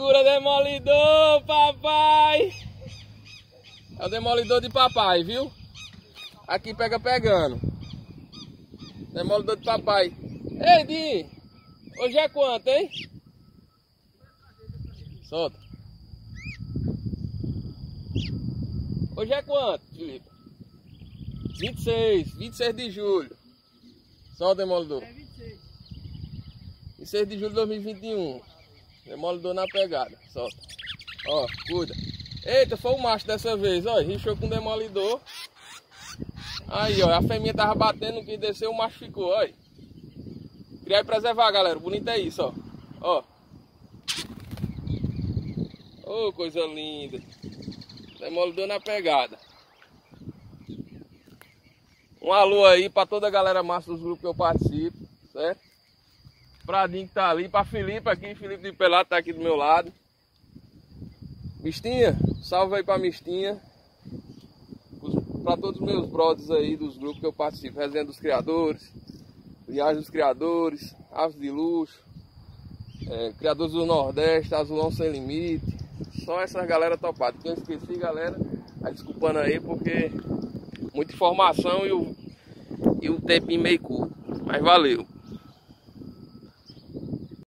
Segura, demolidor, papai! É o demolidor de papai, viu? Aqui pega pegando. Demolidor de papai. Ei, Dinho! Hoje é quanto, hein? Solta. Hoje é quanto, Felipe? 26 de julho. Solta, demolidor. É 26. 26 de julho de 2021. Demolidor na pegada. Solta. Ó, cuida. Eita, foi o macho dessa vez, ó. Rixou com o demolidor. Aí, ó. A fêmea tava batendo, não quis descer, o macho ficou, ó. Criar e preservar, galera. Bonito é isso, ó. Ó. Ô, coisa linda. Demolidor na pegada. Um alô aí pra toda a galera massa dos grupos que eu participo, certo? Pradinho que tá ali, pra Felipe aqui, Felipe de Pelado tá aqui do meu lado. Mistinha, salve aí pra Mistinha. Pra todos os meus brothers aí dos grupos que eu participo. Resenha dos Criadores, Viagem dos Criadores, Aves de Luxo, Criadores do Nordeste, Azulão Sem Limite. Só essas galera topadas. Quem eu esqueci, galera, tá desculpando aí porque muita informação e o tempinho meio curto. Mas valeu.